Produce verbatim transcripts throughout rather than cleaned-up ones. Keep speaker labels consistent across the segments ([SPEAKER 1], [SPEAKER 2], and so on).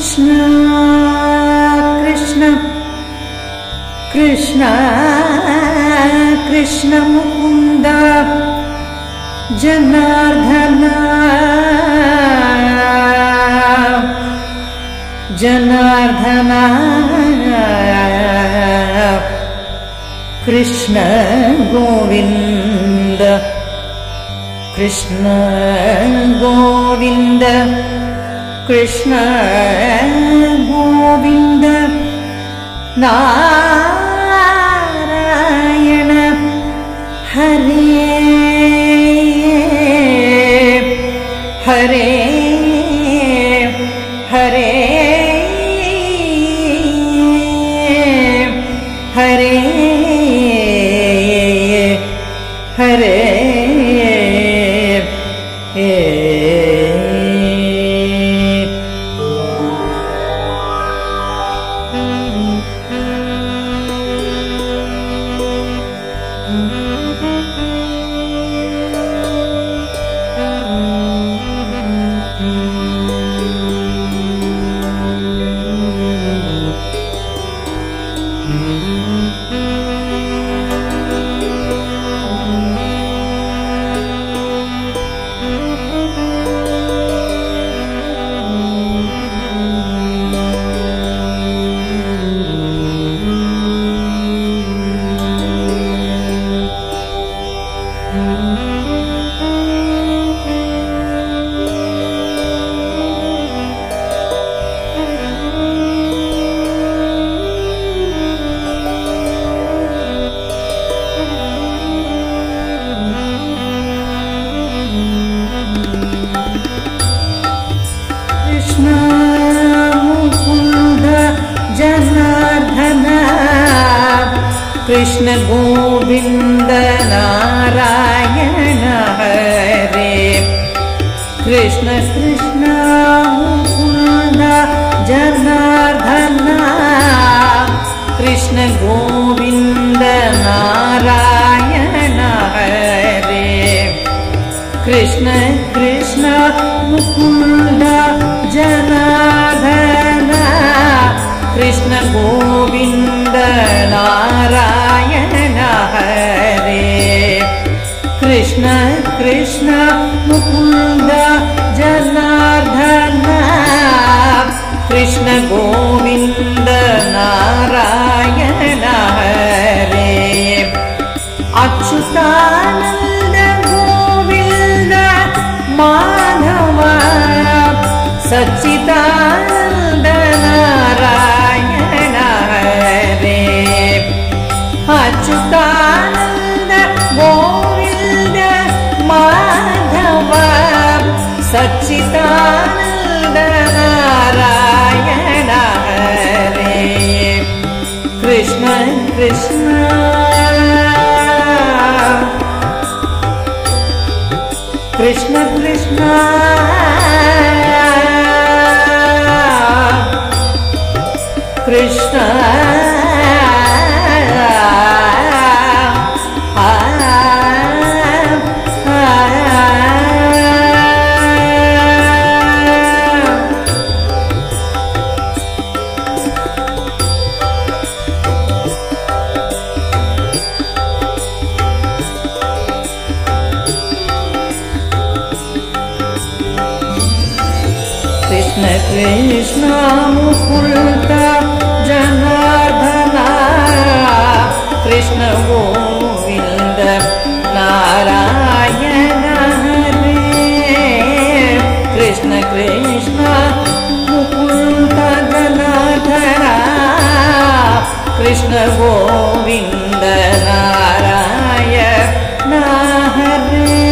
[SPEAKER 1] कृष्ण कृष्ण कृष्ण कृष्ण मुकुंद जनार्दन जनार्दन कृष्ण गोविंद कृष्ण गोविंद कृष्ण गोविंद नारायण हरे हरे हरे हरे हरे कृष्ण गोविंद नारायण हरे कृष्ण कृष्ण मुकुंद जनार्दन कृष्ण गोविंद नारायण हरे कृष्ण कृष्ण मुकुंद जनार्दन कृष्ण गोविंद नारायण हरे कृष्ण कृष्ण मुकुंद जनार्दन कृष्ण गोविंद नारायण हरे अच्युतानंद गोविंद माधव सच्चिदानंद नारायण हरे अच्युतानंद गोविंद माधव सच्चिदानंद नारायण हरे कृष्ण कृष्ण कृष्ण कृष्ण कृष्ण कृष्ण कृष्ण मुकुंद जनार्दन कृष्ण गोविंद नारायण हरे कृष्ण कृष्ण मुकुंद जनार्दन कृष्ण गोविंद नारायण हरे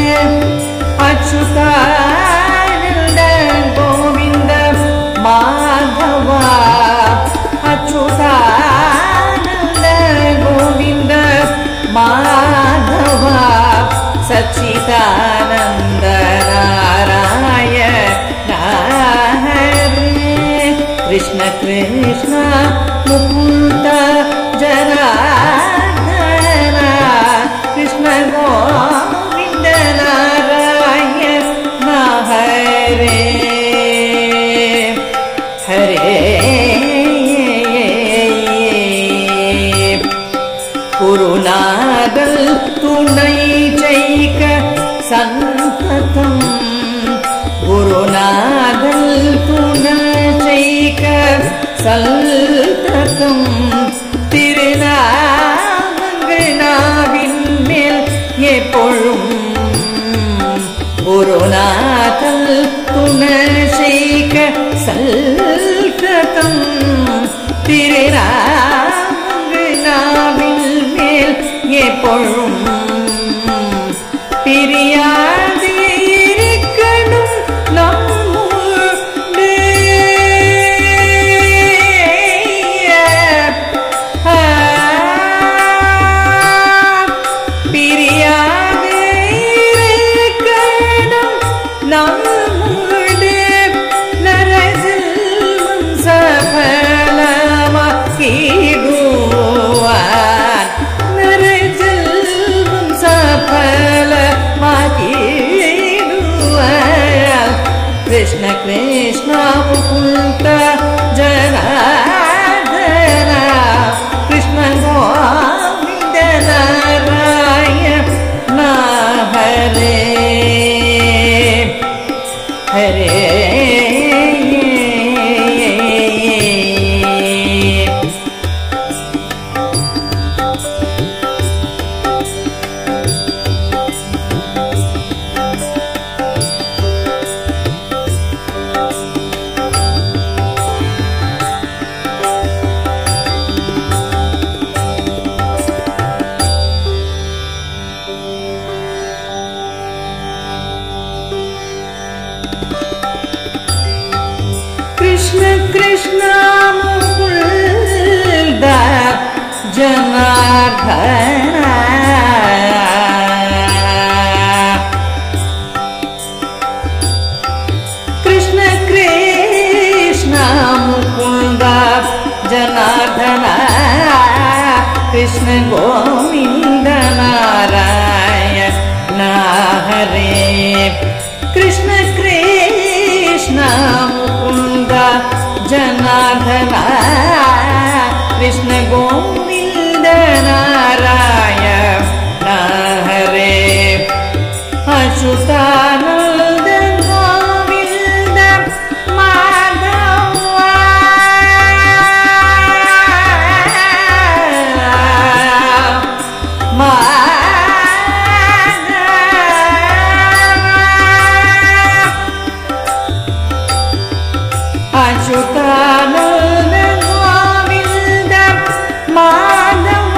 [SPEAKER 1] अच्युतानंद गोविंद माधव अच्युतानंद गोविंद माधव सच्चिदानंद नारायण हरे कृष्ण कृष्ण मुकुंद जनार्दन कृष्ण गोविंद नारायण हरे हरे गुरुनाथम् गुरुनाथल् तुणचैक सल्ततम् திருநாமங்கள் நாவின் மேல் எப்பொழும் குருநாதல் துணசைக சல்ததம் திருநாமங்கள் நாவின் மேல் எப்பொழும் பிரியாது இருக்கணும் நம்மோடு பிரியாது இருக்கணும் நம்மோடு நரஜென்மம் சபலமாக்கிடுவார் நரஜென்மம் சபலமாக்கிடுவார் கிருஷ்ண கிருஷ்ண முகுந்த ஜனார்தன கிருஷ்ண கோவிந்த நாராயண ஹரே ஹரே कृष्ण कृष्ण मुकुंद जनार्दन कृष्ण कृष्ण मुकुंद जनार्दन कृष्ण गोविंद नारायण हरे कृष्ण कृष्ण मुकुंद जनार्दन कृष्ण गोविंद नारायण हरे अच्युतानंद गोविंद माधव अच्युतानंद गोविंद माधव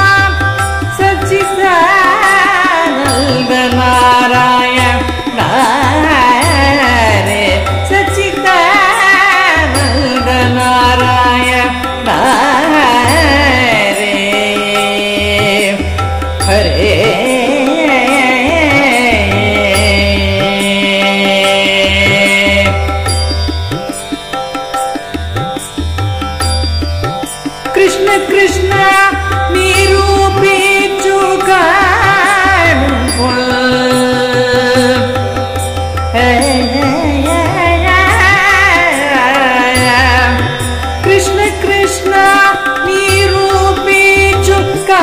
[SPEAKER 1] सच्चिदानंद नारायण हरे सच्चिदानंद नारायण हरे हरे कृष्ण कृष्ण निरूपिंचु कृष्ण कृष्ण निरूपिंचु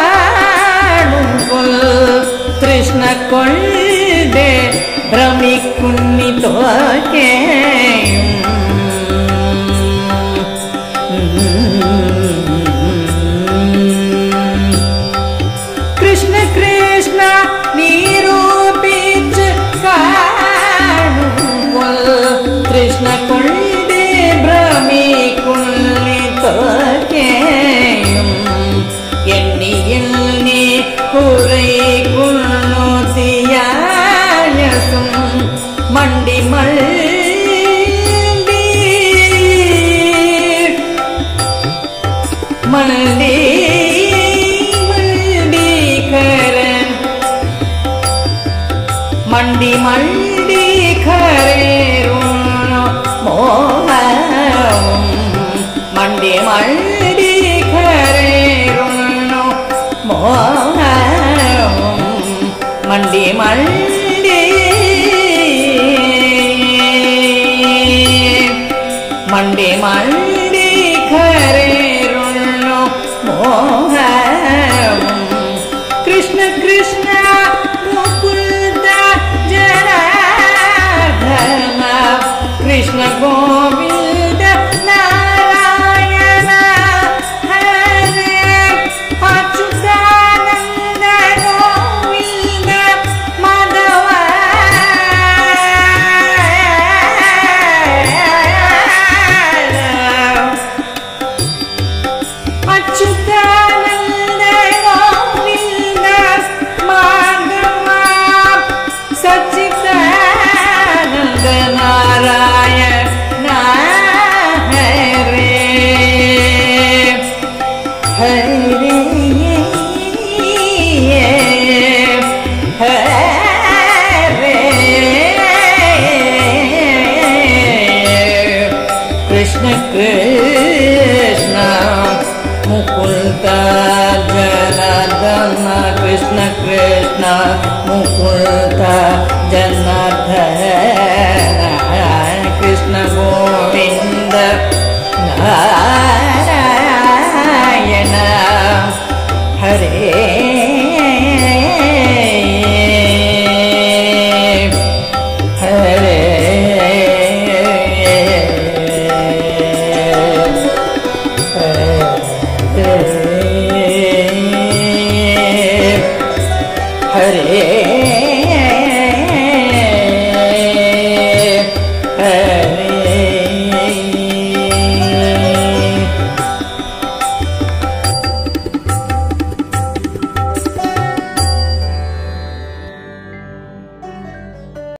[SPEAKER 1] कृष्ण कोल्डे भ्रमिकुन्नि तोके कृष्ण कृष्ण निरूपिंच काणुगोल कृष्ण कोल्डे भ्रमिकुन्नितोकेयुम एन्नी एन्नी कुरै कुन्नुतियायसुम मण्डि मल्लि मल्लि मंडी मंडी खरेरुण मोहम मंडी मंडी खरेरुण मोहम मंडी मंडी मंडी मंडी खरेरुण मोहम कृष्ण कृष्ण मुकुंद जनार्दन नारायण हरे हरे हरे कृष्ण कृष्ण मुकुंद जनार्दन कृष्ण कृष्ण मुकुंद जनार्दन कृष्ण गोविंद नारायण हरे